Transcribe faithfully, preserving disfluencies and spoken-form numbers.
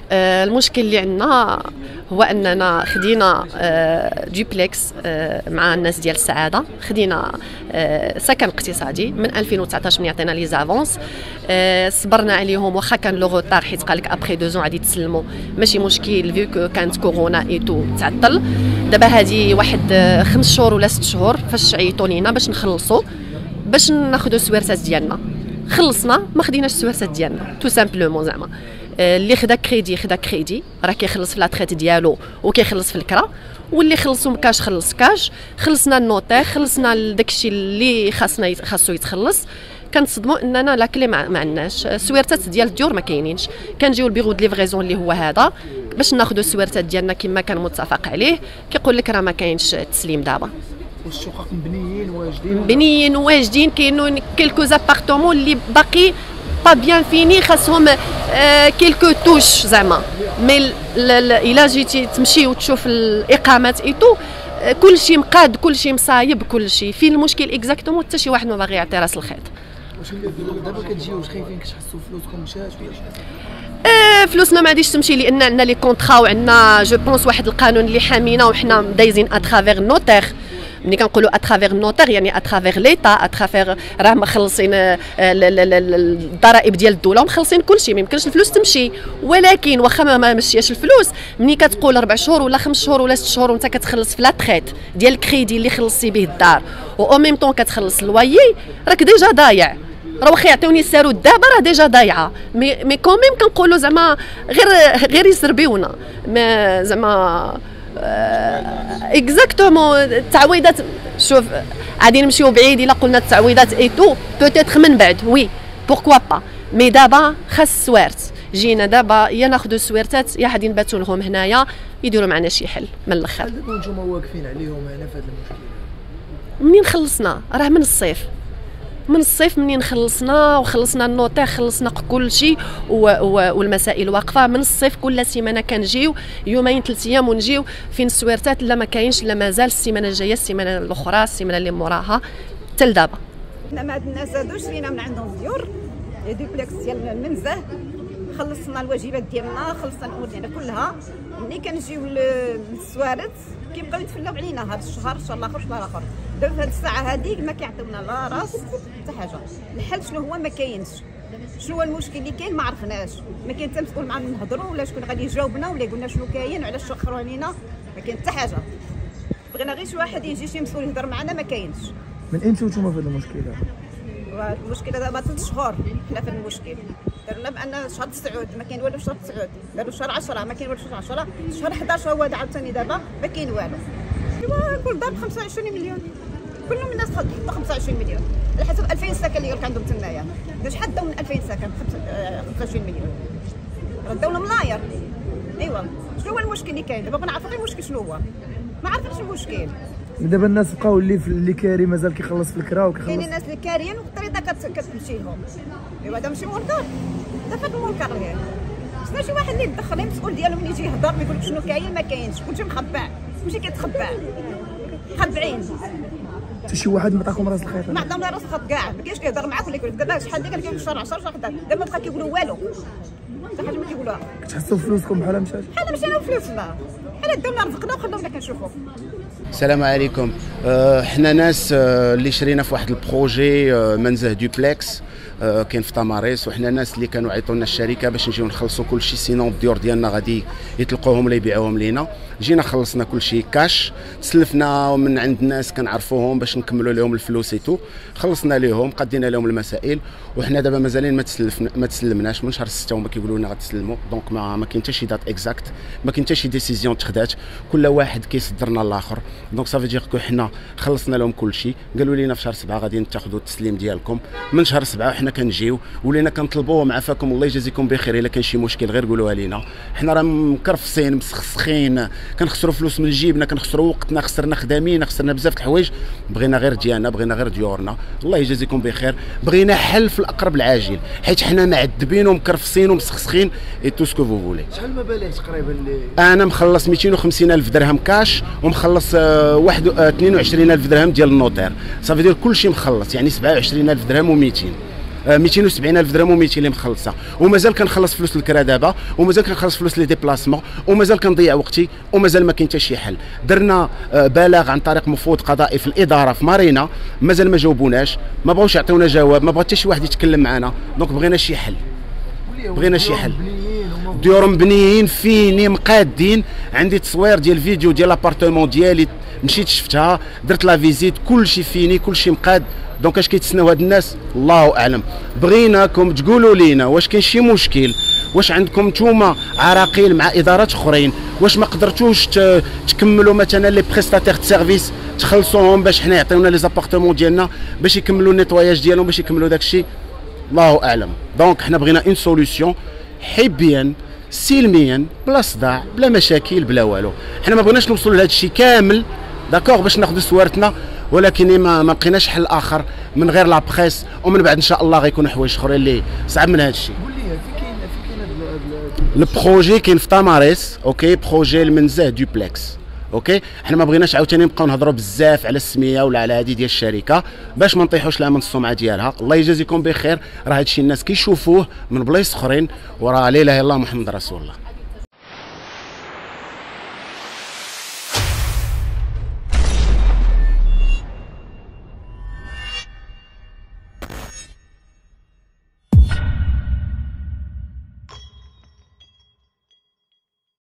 آه المشكل اللي عندنا هو اننا خدينا آه دوبلكس آه مع الناس ديال السعاده، خدينا آه سكن اقتصادي من ألفين وتسعطاش من يعطينا لي زافونس. آه صبرنا عليهم واخا كان لو غوتار، حيت قال لك ابخي دو زون غادي تسلموا، ماشي مشكل فيو كانت كورونا اي تو تعطل. دابا هذه واحد آه خمس شهور ولا ست شهور فاش عيطوا لينا باش نخلصوا، باش ناخذوا السويرتات ديالنا. خلصنا ما خديناش السويرتات ديالنا تو سامبلومون. زعما اللي خدا كريدي خدا كريدي راه كيخلص في لاتريت ديالو وكيخلص في الكرا، واللي خلصوا كاش خلص كاش. خلصنا النوتير، خلصنا داكشي اللي خاصنا خاصو يتخلص. كنصدموا اننا لا كلي ما عندناش السويرتات ديال الديور، ما كاينينش. كنجيو البيرو دو ليفريزون اللي هو هذا باش ناخذوا السويرتات ديالنا كما كان متفق عليه، كيقول لك راه ما كاينش التسليم دابا. والشقق مبنيين واجدين مبنيين واجدين. كاينون كيلكو زابارتومون اللي باقي با بيان فيني، خاصهم آه كيلكو توش زعما. مي الا جيتي تمشي وتشوف الاقامات ايتو آه كلشي مقاد، كلشي مصايب، كلشي فين المشكل اكزاكتومون. حتى شي واحد ما باغي يعطي راس الخيط. واش دابا كتجيو واش خايفين كتحسوا فلوسكم مشات ولا شي آه فلوسنا ما غاديش تمشي، لان عندنا لي كونطرا وعندنا جو بونس واحد القانون اللي حامينا، وحنا دايزين اترافير نوتير. ملي كنقولوا اترافير نوتير يعني اترافير ليتا، اترافير راه مخلصين الضرائب ديال الدوله ومخلصين كلشي. ما يمكنش الفلوس تمشي، ولكن واخا ما مشياش الفلوس، ملي كتقول اربع شهور ولا خمس شهور ولا ست شهور وانت كتخلص في لاتريت ديال الكريدي اللي خلصتي به الدار و او ميم طون كتخلص الوايي، راك ديجا ضايع. راه واخا يعطيوني الساروت دابا راه ديجا ضايعه. مي مي كوميم كنقولوا زعما غير غير يسربيونا زعما اكزاكتومون. التعويضات شوف غادي نمشيو بعيد الا قلنا التعويضات اي تو بوتيتر من بعد وي بوركوا با. مي دابا خاص السوارت. جينا دابا يا ناخذوا السويرتات يا غادي نباتوا لهم هنايا يديروا معنا شي حل من الاخر. دابا نتوما واقفين عليهم هنا في هذا المشكل. منين خلصنا؟ راه من الصيف من الصيف منين خلصنا وخلصنا النوتير، خلصنا كل شيء والمسائل واقفه. من الصيف كل سيمانه كنجيو يومين ثلاث ايام ونجيو فين السويرتات. لا ما كاينش، لا مازال. السيمانه الجايه، السيمانه الاخرى، السيمانه اللي موراها حتى لدابا. حنا مع هاد الناس هادو شرينا من عندهم ديور دوبلكس ديال المنزه، خلصنا الواجبات ديالنا، خلصنا الامور ديالنا كلها. ملي كنجيو للسوارت كيبقاو يتفلاو علينا هذا الشهر ان شاء الله اخر شهر اخر. دابا في هذه الساعه هذيك ما كيعطيونا لا راس حتى حاجه. الحل شنو هو؟ ما كاينش. شنو هو المشكل اللي كاين؟ ما عرفناش. ما كاين حتى مسؤول معنا نهضروا ولا شكون غادي يجاوبنا ولا يقولنا شنو كاين وعلاش تاخروا علينا. ما كاين حتى حاجه. بغينا غير شي واحد يجي، شي مسؤول يهضر معنا، ما كاينش. من امتى نتوما في هذا المشكل؟ المشكل دابا ثلاث شهور حنا في المشكل. درنا بان شهر تسعود ما كاين والو، شهر تسعود داروا شهر عشرة ما كاين والو، شهر عشرة شهر حداش هو عاوتاني دابا ما كاين والو. ايوا كل دار ب خمسة وعشرين مليون، كلهم الناس حطوا خمسة وعشرين مليون على حسب ألفين سكن اللي يورك عندهم تمايا. شحال داو من ألفين سكن؟ خمسة وعشرين مليون. راه الدوله ملاير. ايوا شنو هو المشكل اللي كاين دابا؟ بنعرفوا غير المشكل شنو هو، ما عرفتش المشكل. دابا الناس بقاو اللي اللي كاري مازال كيخلص في الكرا وكيخلص. كاينين الناس اللي كاريين والطريقه كتمشي لهم. ايوا هذا ماشي منكر، هذا فهاد المنكر غير. خصنا شي واحد اللي يدخل المسؤول ديالهم اللي يجي يهضر ويقول لك شنو كاين ما كاينش. كلشي مخبع، كلشي كيتخبع، مخبعين. حتى شي واحد ما عطاكم راس الخيط؟ ما عطاهم راس الخيط كاع، ما كاينش كيهضر معاك ولا يقول لك دابا شحال ديك كاين في شهر عشرة شهر حداك، دابا ما بقا كيقولوا والو، حتى حاجه ما كيقولوها. كتحسوا فلوسكم بحال مشات؟ بحال مشاو فلوسنا، بحال داونا رزقنا وخلونا كنشوفوا. السلام عليكم. أه حنا ناس أه اللي شرينا في واحد البروجي أه منزه دوبلكس أه كاين في تماريس، وحنا ناس اللي كانوا عيطوا لنا الشركه باش نجيو نخلصوا كل شيء، سينون الديور ديالنا غادي يطلقوهم ولا يبيعوهم لينا. جينا خلصنا كل شيء كاش، سلفنا من عند ناس كنعرفوهم باش نكملوا لهم الفلوس ايتو، خلصنا لهم قدينا لهم المسائل. وحنا دابا مازالين ما تسلفنا ما تسلمناش من شهر ستة وما كيقولوا لنا غتسلموا. دونك ما ما كاين حتى شي دات اكزاكت، ما كاين حتى شي ديسيزيون تخدات، كل واحد كيصدرنا الاخر. دونك صافي دير كو حنا خلصنا لهم كل شيء، قالوا لنا في شهر سبعة غادي تاخذوا التسليم ديالكم. من شهر سبعة وحنا كنجيو ولينا كنطلبوا معافاكم الله يجازيكم بخير، الا كان شي مشكل غير قولوها لينا. حنا راه مكرفسين مسخسخين، كنخسروا فلوس من جيبنا، كنخسروا وقتنا، خسرنا خدامين، خسرنا بزاف د الحوايج. بغينا غير ديالنا، بغينا غير ديورنا، الله يجازيكم بخير. بغينا حل في الاقرب العاجل، حيت حنا معذبين ومكرفسين ومسخسخين اي تو سكو فو فولي. شحال المبالغ تقريبا اللي انا مخلص مئتين وخمسين ألف درهم كاش، ومخلص آه واحد اثنين وعشرين ألف درهم ديال النوتير، صافي دير كلشي مخلص، يعني سبعة وعشرين ألف درهم و200. مئتين وسبعين الف درهم ومئتين اللي مخلصه، ومازال كنخلص فلوس الكرا دابا، ومازال كنخلص فلوس لي ديبلاسمون، ومازال كنضيع وقتي، ومازال ما كاين حتى شي حل. درنا بلاغ عن طريق مفوض قضائي في الاداره في مارينا، مازال ما جاوبوناش، ما بغاوش يعطيونا جواب، ما بغا حتى شي واحد يتكلم معنا. دونك بغينا شي حل، بغينا شي حل. ديور مبنيين فيني مقادين، عندي تصوير ديال الفيديو ديال لابارتمون ديالي، مشيت شفتها، درت لا فيزيت، كلشي فيني، كلشي مقاد. دونك اش كيتسناو هاد الناس؟ الله اعلم. بغيناكم تقولوا لينا واش كاين شي مشكل، واش عندكم نتوما عراقيل مع ادارات اخرين، واش ما قدرتوش تكملوا مثلا لي بريستاتير د سيرفيس تخلصوهم باش حنا يعطيونا لي زابارتمون ديالنا باش يكملوا النيتواياج ديالهم، باش يكملوا داكشي. الله اعلم. دونك حنا بغينا اون سوليسيون حبيا سلميا بلا صداع بلا مشاكل بلا والو. حنا ما بغيناش نوصلوا لهذا الشيء كامل داكوغ باش ناخذوا سوارتنا، ولكن ما ما لقيناش حل اخر من غير لا بريس، ومن بعد ان شاء الله غيكونوا حوايج اخرين اللي صعب من هذا الشيء. قول لي في كاين في كاين البروجي كاين في تماريس، اوكي، بروجي المنزه دوبلكس، اوكي. حنا ما بغيناش عاوتاني نبقاو نهضروا بزاف على السميه ولا على هذه ديال الشركه باش ما نطيحوش لها من السمعه ديالها. الله يجازيكم بخير، راه هادشي الناس كيشوفوه من بلايص اخرين، وراه لا اله الا الله محمد رسول الله.